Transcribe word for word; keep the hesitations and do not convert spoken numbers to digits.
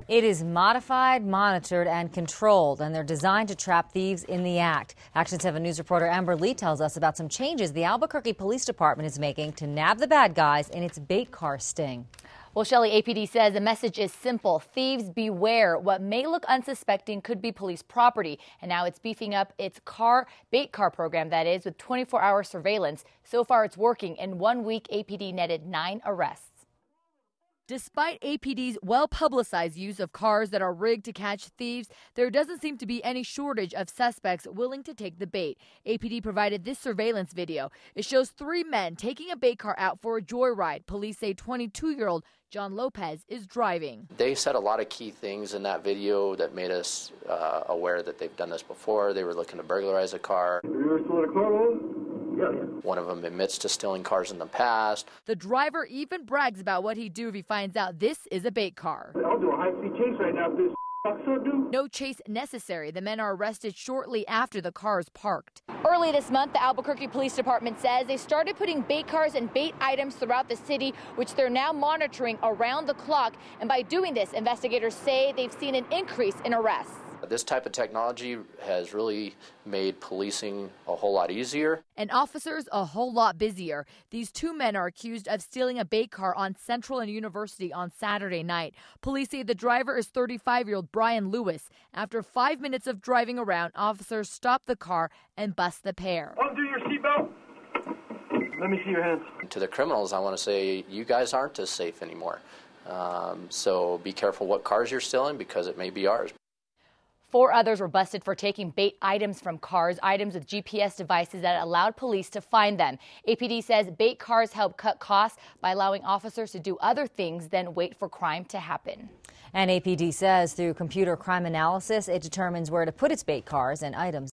It is modified, monitored, and controlled, and they're designed to trap thieves in the act. Action seven News reporter Amber Lee tells us about some changes the Albuquerque Police Department is making to nab the bad guys in its bait car sting. Well, Shelley, A P D says the message is simple. Thieves beware. What may look unsuspecting could be police property. And now it's beefing up its car bait car program, that is, with twenty-four hour surveillance. So far, it's working. In one week, A P D netted nine arrests. Despite A P D's well-publicized use of cars that are rigged to catch thieves, there doesn't seem to be any shortage of suspects willing to take the bait. A P D provided this surveillance video. It shows three men taking a bait car out for a joyride. Police say twenty-two-year-old John Lopez is driving. They said a lot of key things in that video that made us uh, aware that they've done this before. They were looking to burglarize a car. Yeah, yeah. One of them admits to stealing cars in the past. The driver even brags about what he'd do if he finds out this is a bait car. I'll do a high-speed chase right now if this so do. No chase necessary. The men are arrested shortly after the car is parked. Early this month, the Albuquerque Police Department says they started putting bait cars and bait items throughout the city, which they're now monitoring around the clock. And by doing this, investigators say they've seen an increase in arrests. This type of technology has really made policing a whole lot easier. And officers a whole lot busier. These two men are accused of stealing a bait car on Central and University on Saturday night. Police say the driver is thirty-five-year-old Brian Lewis. After five minutes of driving around, officers stop the car and bust the pair. Undo your seatbelt. Let me see your hands. To the criminals, I want to say you guys aren't as safe anymore. Um, so be careful what cars you're stealing because it may be ours. Four others were busted for taking bait items from cars, items with G P S devices that allowed police to find them. A P D says bait cars help cut costs by allowing officers to do other things than wait for crime to happen. And A P D says through computer crime analysis, it determines where to put its bait cars and items.